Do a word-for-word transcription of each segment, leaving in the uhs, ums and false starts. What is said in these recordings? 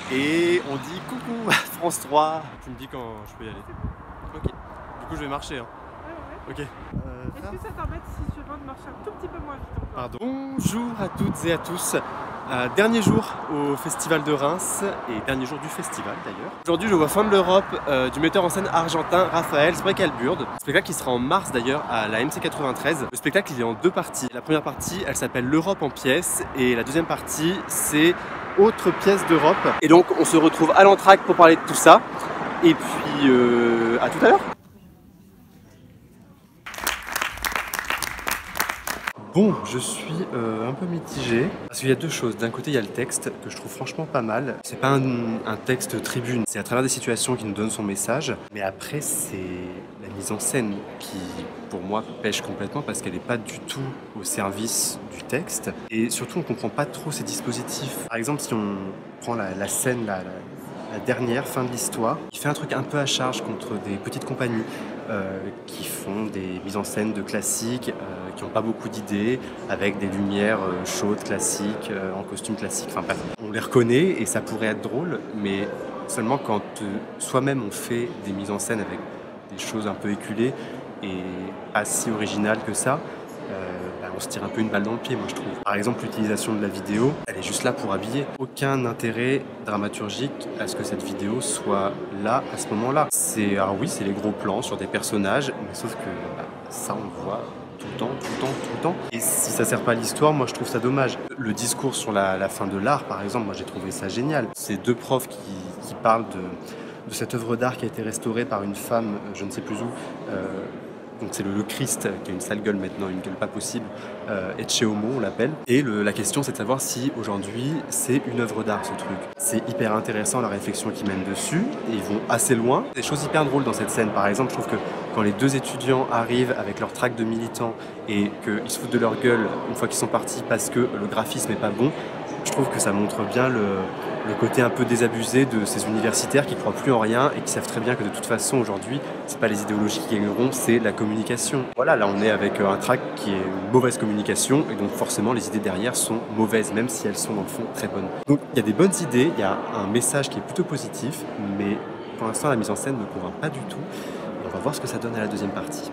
Et on dit coucou France trois. Tu me dis quand je peux y aller. Ok. Du coup je vais marcher hein. Ouais, ouais. Ok. Euh, Est-ce que ça t'embête si je demande de marcher un tout petit peu moins vite encore? Pardon. Bonjour à toutes et à tous. Euh, dernier jour au Festival de Reims et dernier jour du festival d'ailleurs. Aujourd'hui je vois Fin de l'Europe euh, du metteur en scène argentin Raphaël Sbrecalburd. Spectacle qui sera en mars d'ailleurs à la M C quatre-vingt-treize. Le spectacle il est en deux parties. La première partie elle s'appelle L'Europe en pièces et la deuxième partie c'est Autre pièce d'Europe. Et donc on se retrouve à l'entracte pour parler de tout ça. Et puis euh, à tout à l'heure. Bon, je suis euh, un peu mitigé parce qu'il y a deux choses. D'un côté, il y a le texte que je trouve franchement pas mal. C'est pas un, un texte tribune, c'est à travers des situations qui nous donnent son message. Mais après, c'est la mise en scène qui, pour moi, pêche complètement parce qu'elle n'est pas du tout au service du texte. Et surtout, on comprend pas trop ses dispositifs. Par exemple, si on prend la, la scène, la, la, la dernière fin de l'histoire, il fait un truc un peu à charge contre des petites compagnies. Euh, qui font des mises en scène de classiques, euh, qui n'ont pas beaucoup d'idées, avec des lumières euh, chaudes, classiques, euh, en costume classique. Enfin bref, on les reconnaît et ça pourrait être drôle, mais seulement quand euh, soi-même on fait des mises en scène avec des choses un peu éculées et pas si originales que ça, euh, bah, on se tire un peu une balle dans le pied, moi je trouve. Par exemple, l'utilisation de la vidéo, elle est juste là pour habiller. Aucun intérêt dramaturgique à ce que cette vidéo soit là à ce moment-là. C'est, alors oui, c'est les gros plans sur des personnages, mais sauf que bah, ça on le voit tout le temps, tout le temps, tout le temps. Et si ça sert pas à l'histoire, moi je trouve ça dommage. Le discours sur la, la fin de l'art, par exemple, moi j'ai trouvé ça génial. C'est deux profs qui, qui parlent de, de cette œuvre d'art qui a été restaurée par une femme, je ne sais plus où, euh, donc c'est le, le Christ qui a une sale gueule maintenant, une gueule pas possible, euh, Ecce Homo on l'appelle. Et le, la question c'est de savoir si aujourd'hui c'est une œuvre d'art ce truc. C'est hyper intéressant la réflexion qu'ils mènent dessus, et ils vont assez loin. Des choses hyper drôles dans cette scène, par exemple je trouve que quand les deux étudiants arrivent avec leur tract de militants et qu'ils se foutent de leur gueule une fois qu'ils sont partis parce que le graphisme n'est pas bon, je trouve que ça montre bien le, le côté un peu désabusé de ces universitaires qui croient plus en rien et qui savent très bien que de toute façon aujourd'hui c'est pas les idéologies qui gagneront, c'est la communication. Voilà, là on est avec un tract qui est une mauvaise communication et donc forcément les idées derrière sont mauvaises même si elles sont dans le fond très bonnes. Donc il y a des bonnes idées, il y a un message qui est plutôt positif mais pour l'instant la mise en scène ne convainc pas du tout et on va voir ce que ça donne à la deuxième partie.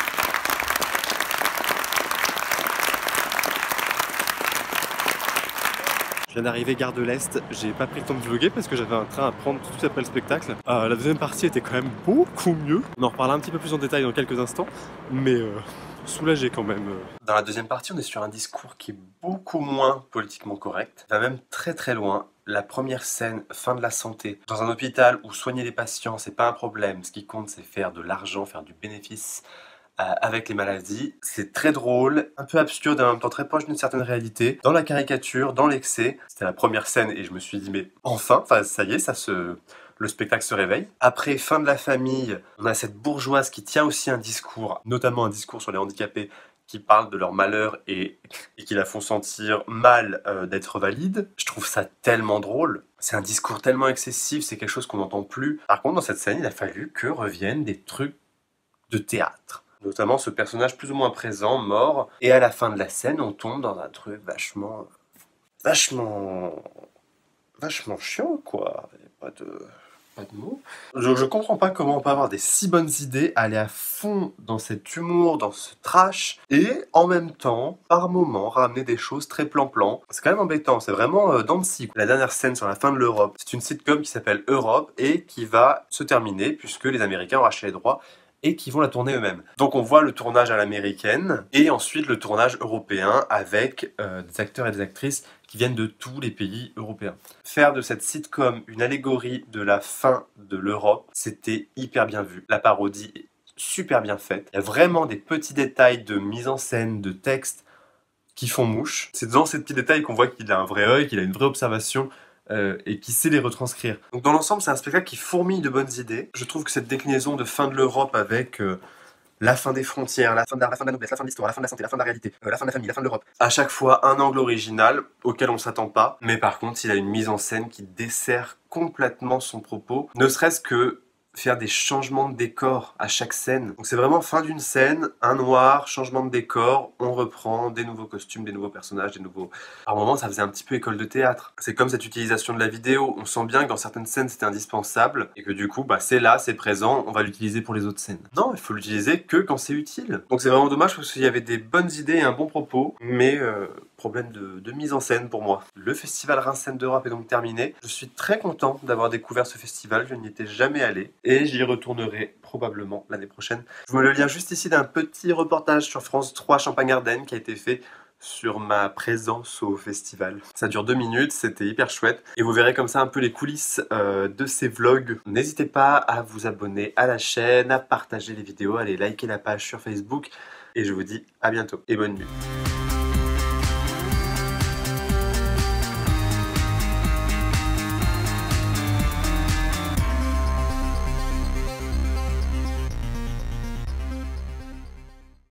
Je viens d'arriver gare de l'Est, j'ai pas pris le temps de vlogger parce que j'avais un train à prendre tout de suite après le spectacle. Euh, la deuxième partie était quand même beaucoup mieux. On en reparlera un petit peu plus en détail dans quelques instants, mais euh, soulagé quand même. Dans la deuxième partie, on est sur un discours qui est beaucoup moins politiquement correct, va même très très loin. La première scène, fin de la santé, dans un hôpital où soigner les patients c'est pas un problème, ce qui compte c'est faire de l'argent, faire du bénéfice avec les maladies. C'est très drôle, un peu absurde et en même temps très proche d'une certaine réalité. Dans la caricature, dans l'excès. C'était la première scène et je me suis dit mais enfin, enfin ça y est, ça se... le spectacle se réveille. Après, fin de la famille, on a cette bourgeoise qui tient aussi un discours, notamment un discours sur les handicapés, qui parlent de leur malheur et, et qui la font sentir mal euh, d'être valide. Je trouve ça tellement drôle. C'est un discours tellement excessif, c'est quelque chose qu'on n'entend plus. Par contre, dans cette scène, il a fallu que reviennent des trucs de théâtre. Notamment ce personnage plus ou moins présent, mort, et à la fin de la scène, on tombe dans un truc vachement... vachement... vachement chiant, quoi. Il n'y a pas de... pas de mots. Je, je comprends pas comment on peut avoir des si bonnes idées, aller à fond dans cet humour, dans ce trash, et en même temps, par moments, ramener des choses très plan-plan. C'est quand même embêtant, c'est vraiment euh, dans le scie. La dernière scène sur la fin de l'Europe, c'est une sitcom qui s'appelle Europe, et qui va se terminer, puisque les Américains ont racheté les droits, et qui vont la tourner eux-mêmes. Donc on voit le tournage à l'américaine, et ensuite le tournage européen avec euh, des acteurs et des actrices qui viennent de tous les pays européens. Faire de cette sitcom une allégorie de la fin de l'Europe, c'était hyper bien vu. La parodie est super bien faite. Il y a vraiment des petits détails de mise en scène, de texte, qui font mouche. C'est dans ces petits détails qu'on voit qu'il a un vrai œil, qu'il a une vraie observation, Euh, et qui sait les retranscrire. Donc dans l'ensemble, c'est un spectacle qui fourmille de bonnes idées. Je trouve que cette déclinaison de fin de l'Europe avec euh, la fin des frontières, la fin de la, la fin de la noblesse, la fin de l'histoire, la fin de la santé, la fin de la réalité, euh, la fin de la famille, la fin de l'Europe. À chaque fois, un angle original auquel on s'attend pas, mais par contre, il a une mise en scène qui dessert complètement son propos, ne serait-ce que faire des changements de décor à chaque scène. Donc c'est vraiment fin d'une scène, un noir, changement de décor, on reprend des nouveaux costumes, des nouveaux personnages, des nouveaux... Par moments ça faisait un petit peu école de théâtre. C'est comme cette utilisation de la vidéo, on sent bien que dans certaines scènes c'était indispensable et que du coup bah c'est là, c'est présent, on va l'utiliser pour les autres scènes. Non, il faut l'utiliser que quand c'est utile. Donc c'est vraiment dommage parce qu'il y avait des bonnes idées et un bon propos, mais euh, problème de, de mise en scène pour moi. Le festival Rincène d'Europe est donc terminé. Je suis très content d'avoir découvert ce festival, je n'y étais jamais allé et j'y retournerai probablement l'année prochaine. Je vous mets le lien juste ici d'un petit reportage sur France trois Champagne-Ardenne qui a été fait sur ma présence au festival. Ça dure deux minutes, c'était hyper chouette. Et vous verrez comme ça un peu les coulisses euh, de ces vlogs. N'hésitez pas à vous abonner à la chaîne, à partager les vidéos, à aller liker la page sur Facebook. Et je vous dis à bientôt et bonne nuit.